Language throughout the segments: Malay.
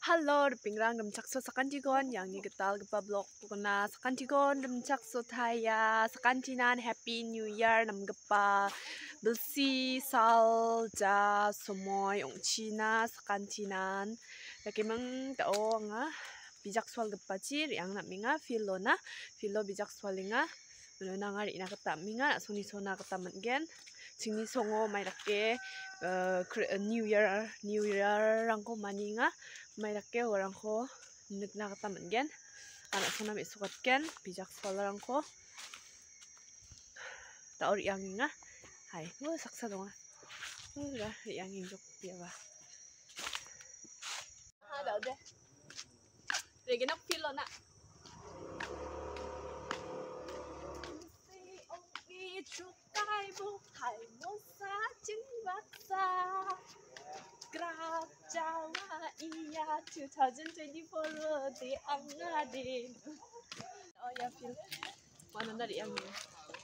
Halo, pingrang demcak so sakantigon yang ni getal gepa blog pukuna sakantigon demcak so thaya sakantinan Happy New Year nam gepa belsi sal ja somoy ongchina sakantinan yakimang tao nga bijak swal gepa cir yang nak minga filo bijak swalinga nangar ina kata minga soni sona kata mengen sini songo mai rakke New Year rangko maninga mai rakke orangko nukna kata mengen anak sona besukot ken bijak solarangko taur yang inga hai saksa donga udah yang injok dia ba ada deh regenok filo na chukai bu hai mo sa ching bak sa grab jawa iya 2024 di angadin oh ya feel mana dari yang ini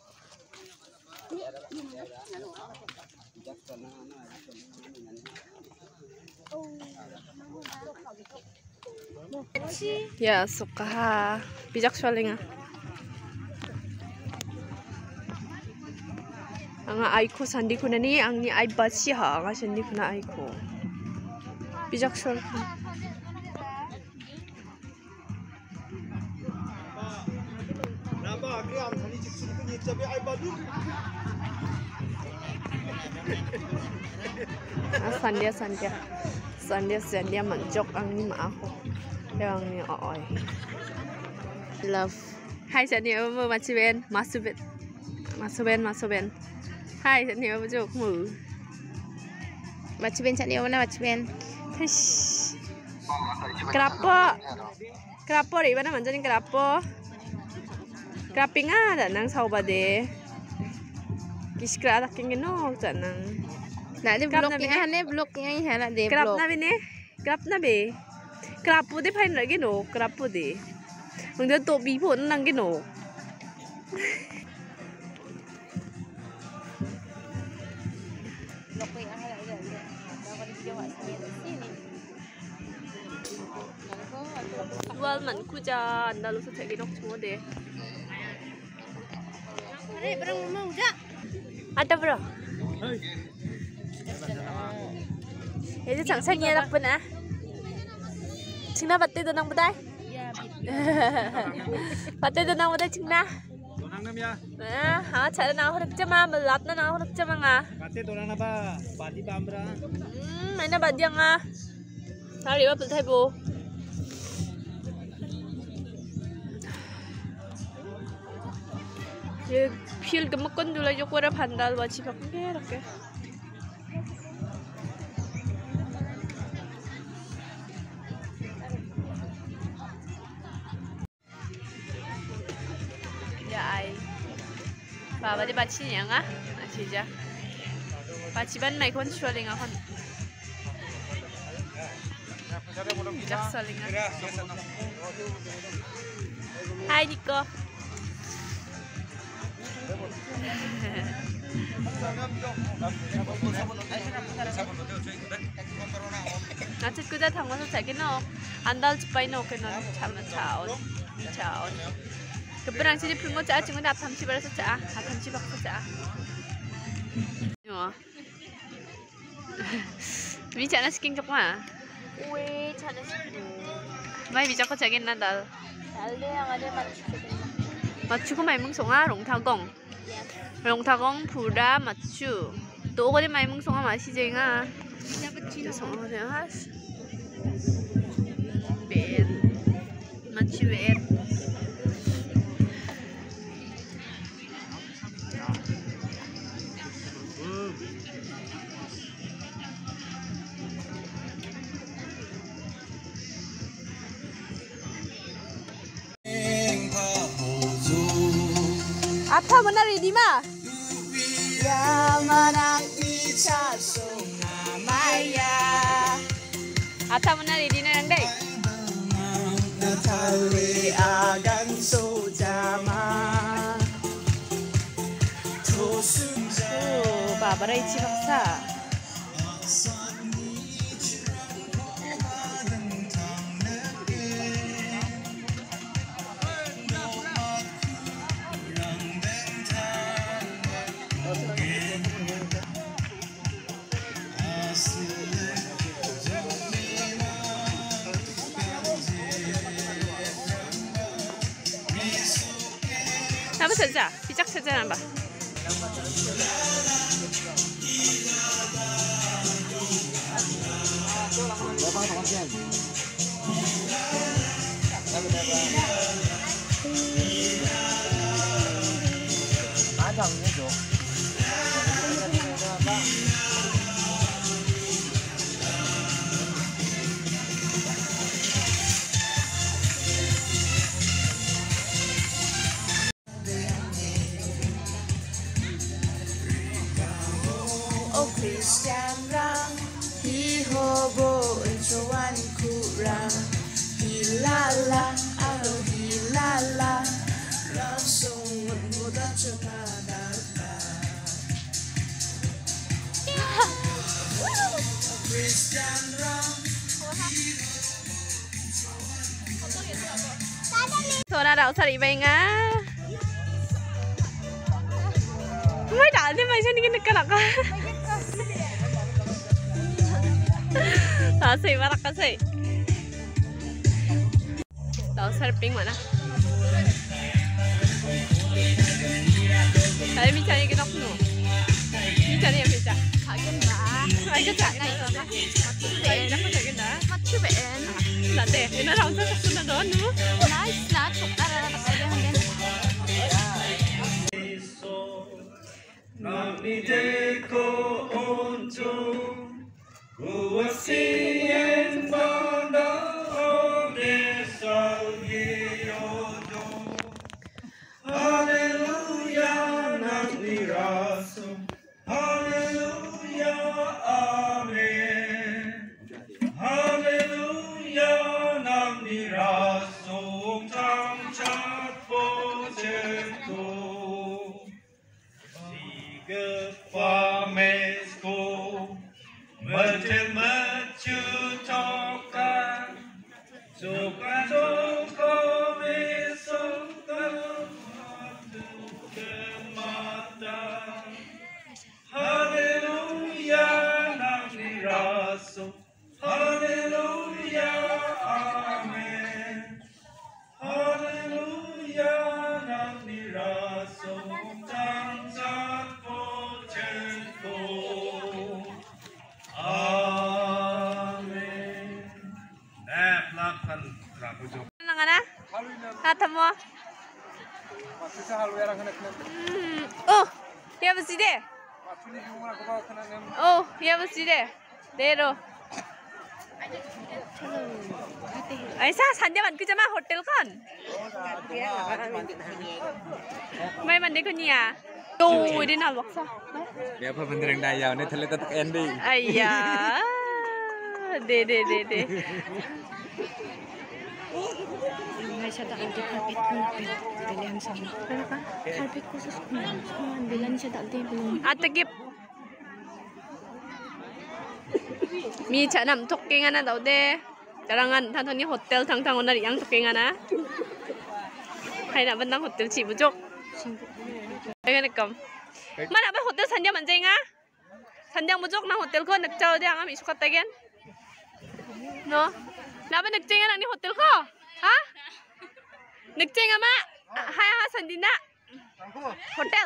ya suka bijak soalinga anga aiko sandi kuna ni angni ai bachi ha anga sandi kuna aiko bijak sol naba agri am thani chik ni chabe ai badu sandia manjok angni ma ako yang ni oi love hai sandia mo machiben masuben hai sandia mo jok mu Machiben cak ni mana machiben? Kerapo di mana manjanin kerapo? Keraping ada nang sauba de. Kiskra tak ingin no janang. Nak dia bloknya ini nak dia Kerap blok. nabi ne? Kerap nabi. Kerapo de pain lagi no, kerapo de. Mungkin tu bipun nang gino. Blok yang ada dia. Dapat dijawab sini. Jual man kuja anda lu sejak gino semua de. Ada barang mau jak? Ada bro. Itu 장생이야 덕분에. 칭나 밭대 도낭 보다. Ya. 밭대 도낭 보다 칭나. donang nam ya cara na horak jama melat na horak jama nga. kate donang na ba badi bambra Mana badi nga. Tari ba peltai bo. Ye feel gemakon dulu jo kora pandal baci pakai rakke. Ya ai. Baba dia baci ni nga. Aja. Baci ban mai kon shualing akon. Jak saling. Hai Nico. Nachit kuda thangma so chagi no andal chipai no ke non chama chaon keberang sini pringo cha chingo da thamchi bara so cha thamchi bak so cha yo mi chana sking chokma Ue cak sini. mai bi chakko chagin na dal Ada yang ada machiben. 맞추고 말뭉송아 롱타공 롱타공 부라 맞추 또 오거리 말뭉송아 마시쟁아 송어네 하스 벤 맞추 벤 아파 뭐나 리디마 아타 뭐나 리디나 랑데 바바라 이치 박사 찾아. 비작 찾아나 봐. Christian rang hi hobo encuan kurang hilala alo hilala langsung muda cenada Christian rang Thôi đậu sao đi bên á. Mới đợi thế mày sao đi cái lạc á. Asik marak asik. Tahu surfing mana? Tadi bicara kita kuno. Bicara yang bicara. Kagen ba? Ayo cak. Ayo nak cakap dah. Macam ben. Nanti, ini orang tu sudah doan tu. Nice lah, coklat ada kaya handen. Namideko onto Uwasien banda odesa yeyodo Hallelujah namiraso Hallelujah amen Hallelujah namiraso Tangchat bojeko Pamesko Macu toka Soka toko mesoka Mata Hallelujah namiraso Hallelujah amen Hallelujah namiraso Tangzat Nangana? Hatamu? Oh, ya bersih deh. Oh, ya bersih deh. Dero. Aisyah, sanjay mandi cuma hotel kan? Mai mandi kan ya? Tuh, ini nak waksa. Ya apa bener yang daya, ini terlihat tak ending. Ayah, de. Nggak siya tak karpet ko na pilihan sama. Pero ka, karpet ko sa school. Bilan siya tak belum. Atagip. Mi canam tokengan na daw de. Tarangan tanto ni hotel tang onar yang tokengan na. Hay na bandang hotel ci bujok. Ay ganekam. Mana ba hotel sanjang manjenga? Sanjang bujok na hotel ko nagchaw de ang ami sukat tagen. No? Na ba nagjenga ni hotel ko? Ha? Nagjenga ma? Hay sandina. Hotel.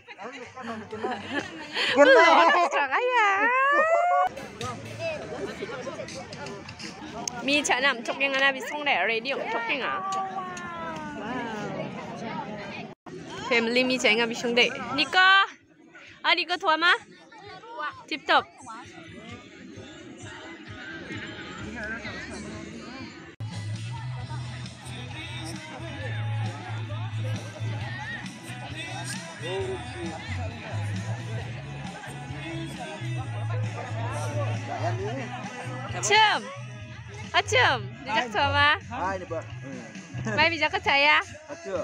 Kaya. Mi canam tokengan na bisong de radio tokenga. Family mi cenga bisong de. Niko. Niko tua ma? Tip top. Acem, Acem, bijak tua ma? Hai ni, Pak. Mai bijak ke saya? Acem.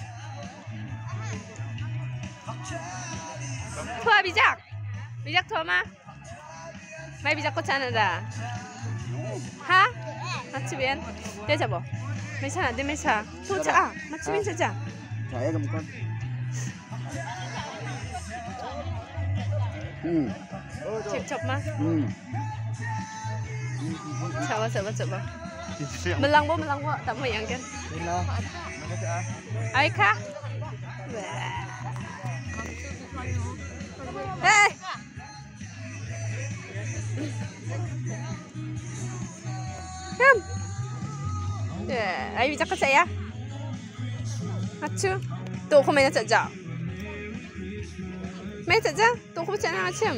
Tua bijak tua ma? Mai bijak ke sana dah? Ha? Macam dia siapa? Macam dia macam. Tu cak macam saja. Saya kemukan. Cip cop ma? Coba. Melang bo, tak mau yang kan? Ay ka? Hey. Come. Ai bijak ke saya? Acu. Tu aku main saja. Main saja. Tu aku cakap macam.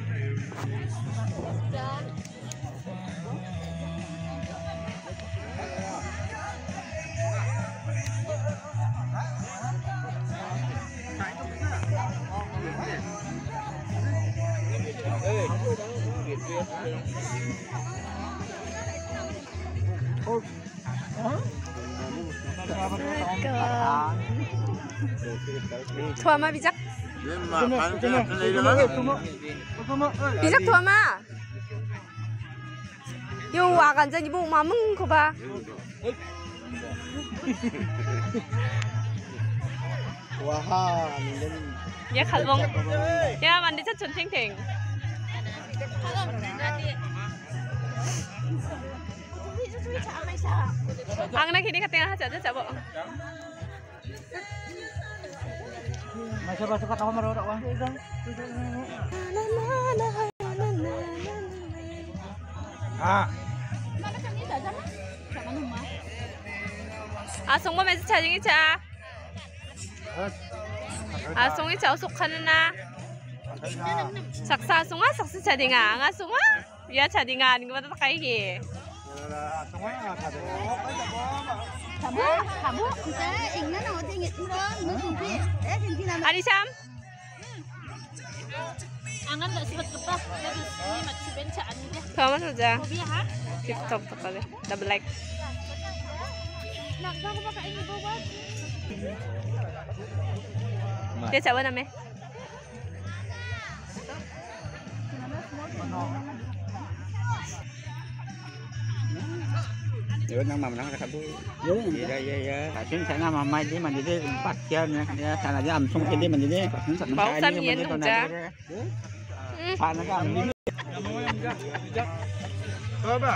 Thua mà bijak. Bijak thua mà. Yo akan jadi bu mameng ko ba? Wah, Ya kalbong. Ya mandi sa chun ting ting. Ang na kini katinga ha cha cha bo. Masih masuk ke tahu marah wah. Ah. Asong mo medyo charging cha. Asong cha usok kanana. Saksa asong saksa charginga. Ang asong ya charginga ning mata kai ki. Kamu kita ingin nak tinggi turun, Ari Sam. Angan tak sifat kepah, tapi ini macam bencana ni. Kamu saja. Hobi ha? TikTok tak kali. Double like. Nak kau pakai ini bawa? Dia siapa namanya? Yun ang mamang nakasabu. Ya. Kasi sana mamay di man di empat jam ya. Sana aja amsung hindi man di. Bau samien saja. Sana ka amni. Coba.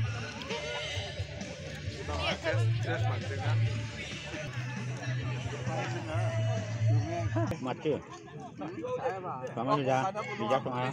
Mati. Kamu sudah bijak kemana?